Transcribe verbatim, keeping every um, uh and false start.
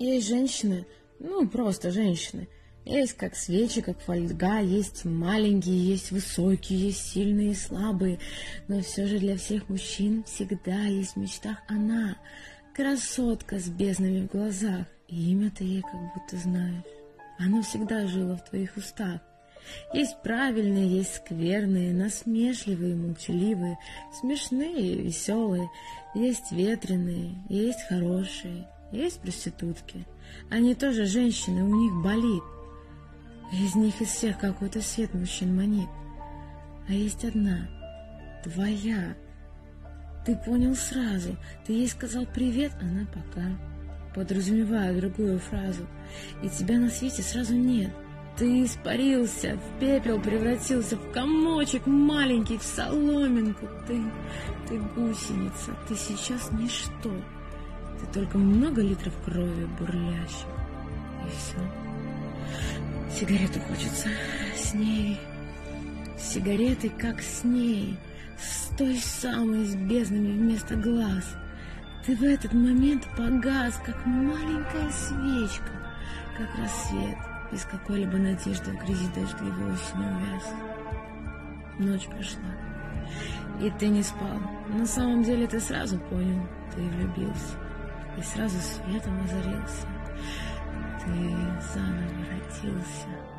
Есть женщины, ну, просто женщины. Есть как свечи, как фольга, есть маленькие, есть высокие, есть сильные и слабые. Но все же для всех мужчин всегда есть в мечтах она, красотка с безднами в глазах. И имя ты ей как будто знаешь. Оно всегда жило в твоих устах. Есть правильные, есть скверные, насмешливые, молчаливые, смешные, веселые. Есть ветреные, есть хорошие, есть проститутки. Они тоже женщины, у них болит. Из них из всех какой-то свет мужчин манит. А есть одна, твоя. Ты понял сразу, ты ей сказал привет, она пока, подразумевая другую фразу. И тебя на свете сразу нет. Ты испарился, в пепел превратился, в комочек маленький, в соломинку. Ты, ты гусеница, ты сейчас ничто. Ты только много литров крови бурлящих. И все. Сигарету хочется с ней. Сигареты как с ней, с той самой, с безднами вместо глаз. Ты в этот момент погас, как маленькая свечка, как рассвет. Без какой-либо надежды в грязи дождливой осенью увяз. Ночь прошла, и ты не спал. На самом деле ты сразу понял, ты влюбился, и сразу светом озарился. Ты заново родился.